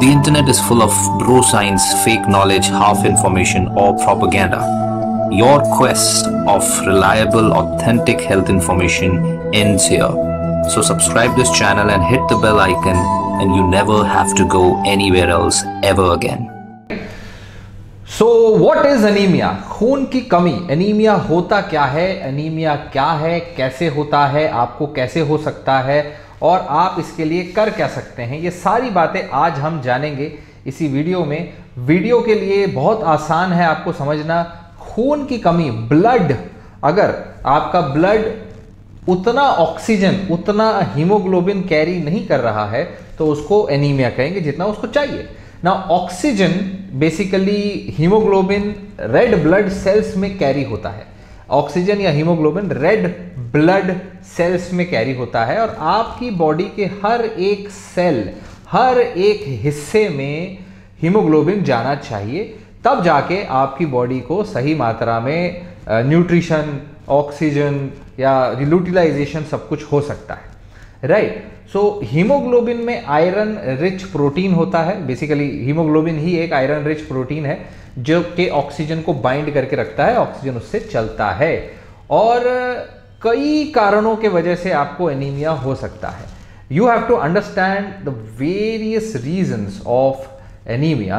The internet is full of bro science, fake knowledge, half information, or propaganda. Your quest of reliable, authentic health information ends here. So subscribe this channel and hit the bell icon, and you never have to go anywhere else ever again. So what is anaemia? खून की कमी। Anaemia होता क्या है, anaemia क्या है, कैसे होता है, आपको कैसे हो सकता है और आप इसके लिए कर क्या सकते हैं, ये सारी बातें आज हम जानेंगे इसी वीडियो में। वीडियो के लिए बहुत आसान है आपको समझना। खून की कमी, ब्लड, अगर आपका ब्लड उतना ऑक्सीजन, उतना हीमोग्लोबिन कैरी नहीं कर रहा है तो उसको एनीमिया कहेंगे जितना उसको चाहिए ना। Oxygen basically haemoglobin red blood cells में कैरी होता है। ऑक्सीजन या हीमोग्लोबिन रेड ब्लड सेल्स में कैरी होता है और आपकी बॉडी के हर एक सेल, हर एक हिस्से में हीमोग्लोबिन जाना चाहिए, तब जाके आपकी बॉडी को सही मात्रा में न्यूट्रिशन, ऑक्सीजन या यूटिलाइजेशन सब कुछ हो सकता है, राइट। सो हीमोग्लोबिन में आयरन रिच प्रोटीन होता है। बेसिकली हीमोग्लोबिन ही एक आयरन रिच प्रोटीन है जो कि ऑक्सीजन को बाइंड करके रखता है, ऑक्सीजन उससे चलता है। और कई कारणों के वजह से आपको एनीमिया हो सकता है। You have to understand the various reasons of anaemia.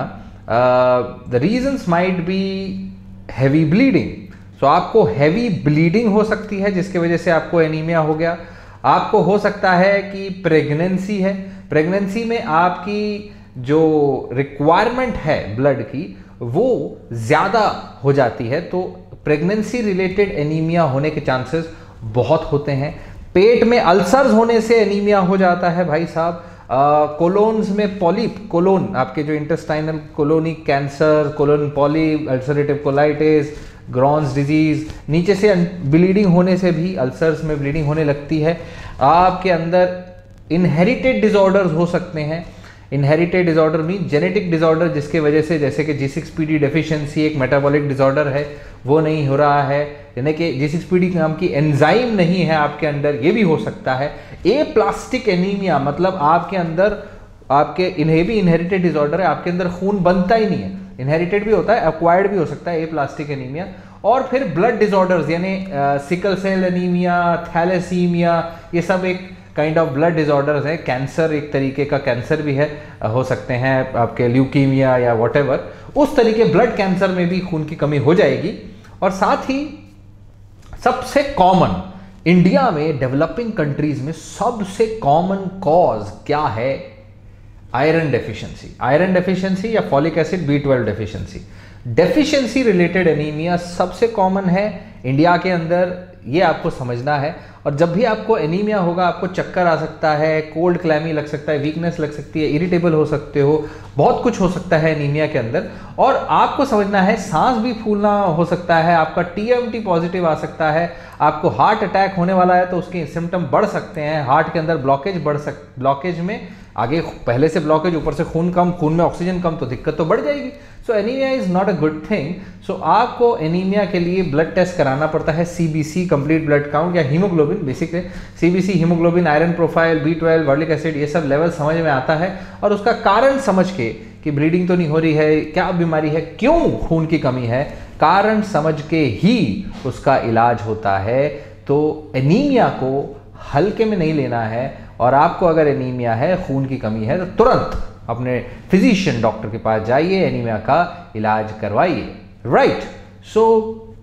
The reasons might be heavy bleeding. So आपको हैवी ब्लीडिंग हो सकती है जिसकी वजह से आपको एनीमिया हो गया। आपको हो सकता है कि प्रेगनेंसी है, प्रेगनेंसी में आपकी जो रिक्वायरमेंट है ब्लड की वो ज़्यादा हो जाती है, तो प्रेगनेंसी रिलेटेड एनीमिया होने के चांसेस बहुत होते हैं। पेट में अल्सर्स होने से एनीमिया हो जाता है भाई साहब। कोलोन्स में पॉलिप, कोलोन आपके जो intestinal colonic cancer, colon polyp, ulcerative colitis, Crohn's disease, नीचे से ब्लीडिंग होने से भी अल्सर्स में ब्लीडिंग होने लगती है। आपके अंदर इनहेरिटेड डिसऑर्डर्स हो सकते हैं। Inherited disorder mean genetic disorder जिसके वजह से, जैसे कि G6PD डेफिशिएंसी एक मेटाबॉलिक डिसऑर्डर है, वो नहीं हो रहा है, यानी कि G6PD नाम की एंजाइम नहीं है आपके अंदर, ये भी हो सकता है। एप्लास्टिक एनीमिया मतलब आपके अंदर, आपके भी इनहेरिटेड डिसऑर्डर है, आपके अंदर खून बनता ही नहीं है। इनहेरिटेड भी होता है, एक्वायर्ड भी हो सकता है एप्लास्टिक एनीमिया। और फिर ब्लड डिसऑर्डर्स यानी सिकल सेल एनीमिया, थैलेसीमिया, ये सब एक काइंड ऑफ ब्लड डिसऑर्डर्स है। कैंसर एक तरीके का कैंसर भी है, हो सकते हैं आपके ल्यूकीमिया या व्हाटएवर, उस तरीके ब्लड कैंसर में भी खून की कमी हो जाएगी। और साथ ही सबसे कॉमन, इंडिया में डेवलपिंग कंट्रीज में सबसे कॉमन कॉज क्या है? Iron deficiency. आयरन डेफिशिएंसी या folic acid B12 deficiency. Deficiency related anaemia सबसे कॉमन है इंडिया के अंदर, ये आपको समझना है। और जब भी आपको एनीमिया होगा आपको चक्कर आ सकता है, कोल्ड क्लैमी लग सकता है, वीकनेस लग सकती है, इरिटेबल हो सकते हो, बहुत कुछ हो सकता है एनीमिया के अंदर। और आपको समझना है सांस भी फूलना हो सकता है, आपका TMT पॉजिटिव आ सकता है, आपको हार्ट अटैक होने वाला है तो उसके सिम्टम बढ़ सकते हैं। हार्ट के अंदर ब्लॉकेज ब्लॉकेज में आगे पहले से ब्लॉकेज, ऊपर से खून कम, खून में ऑक्सीजन कम, तो दिक्कत तो बढ़ जाएगी। So anaemia is not a good thing. So आपको एनीमिया के लिए ब्लड टेस्ट कराना पड़ता है, CBC कंप्लीट ब्लड काउंट, या हीमोग्लोबिन। Basically CBC haemoglobin, iron profile, B12, folic acid, ये सब लेवल समझ में आता है। और उसका कारण समझ के कि ब्लीडिंग तो नहीं हो रही है, क्या बीमारी है, क्यों खून की कमी है, कारण समझ के ही उसका इलाज होता है। तो एनीमिया को हल्के में नहीं लेना है। और आपको अगर एनीमिया है, खून की कमी है, तो तुरंत अपने फिजिशियन डॉक्टर के पास जाइए, एनीमिया का इलाज करवाइए, राइट। सो